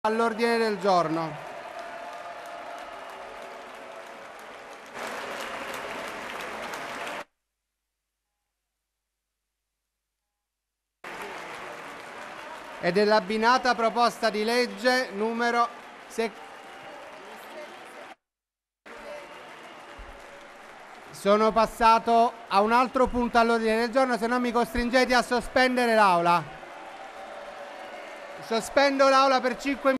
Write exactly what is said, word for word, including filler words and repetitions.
All'ordine del giorno. E dell'abbinata proposta di legge numero sei. Sono passato a un altro punto all'ordine del giorno, se no mi costringete a sospendere l'aula. Sospendo l'aula per cinque minuti.